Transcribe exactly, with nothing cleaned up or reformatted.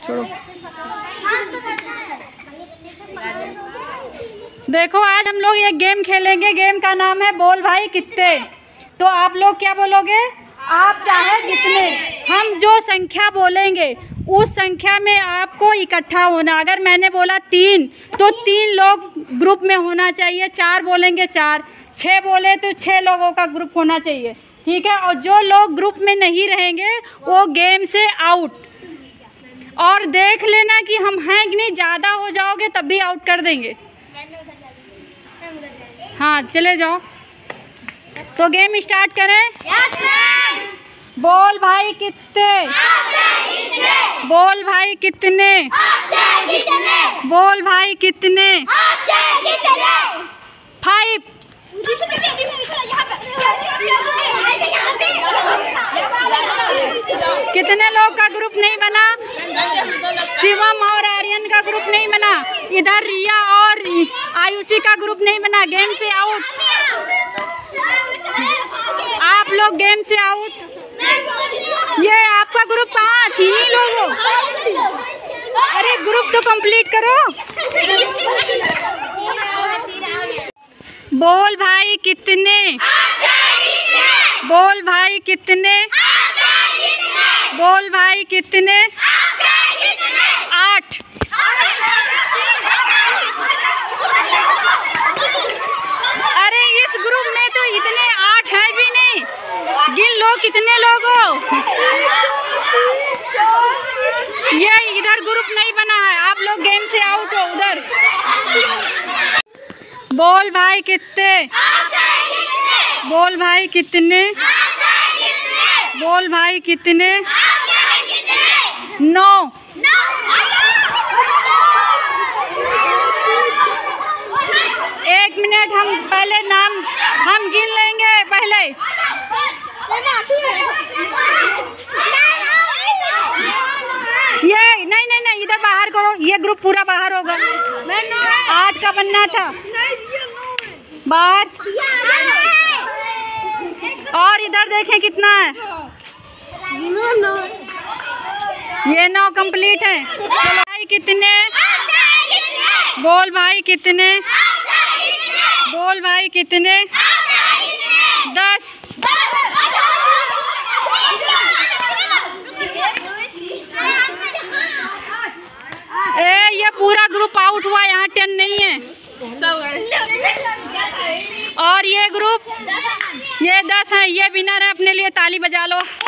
छोड़ो। देखो आज हम लोग एक गेम खेलेंगे। गेम का नाम है बोल भाई कितने। तो आप लोग क्या बोलोगे? आप चाहे जितने, हम जो संख्या बोलेंगे उस संख्या में आपको इकट्ठा होना। अगर मैंने बोला तीन तो तीन लोग ग्रुप में होना चाहिए। चार बोलेंगे चार, छः बोले तो छः लोगों का ग्रुप होना चाहिए, ठीक है। और जो लोग ग्रुप में नहीं रहेंगे वो गेम से आउट। और देख लेना कि हम हैं कि नहीं, ज़्यादा हो जाओगे तब भी आउट कर देंगे। हाँ चले जाओ। तो गेम स्टार्ट करें। बोल भाई कितने, बोल भाई कितने, बोल भाई कितने। फाइव। कितने लोग का ग्रुप नहीं बना? शिवम और आर्यन का ग्रुप नहीं बना। इधर रिया और आयुषी का ग्रुप नहीं बना। गेम से आउट। आप लोग गेम से आउट। ये आपका ग्रुप कहाँ? तीन ही लोग हो। अरे ग्रुप तो कंप्लीट करो। बोल भाई कितने, बोल भाई कितने, बोल भाई कितने। आठ। अरे इस ग्रुप में तो इतने आठ हैं भी नहीं। गिन लो कितने लोग हो। ये इधर ग्रुप नहीं बना है। आप लोग गेम से आउट हो। उधर बोल भाई कितने, बोल भाई कितने, बोल भाई कितने। नौ। एक मिनट, हम पहले नाम हम गिन लेंगे पहले। ये नहीं नहीं नहीं, इधर बाहर करो। ये ग्रुप पूरा बाहर होगा। आठ का बनना था बाहर। और इधर देखें कितना है। ये नौ कंप्लीट है। भाई कितने, बोल भाई कितने, बोल भाई कितने। दस। ए ये पूरा ग्रुप आउट हुआ। यहाँ टेन नहीं है। और ये ग्रुप ये दस है। ये विनर है। अपने लिए ताली बजा लो।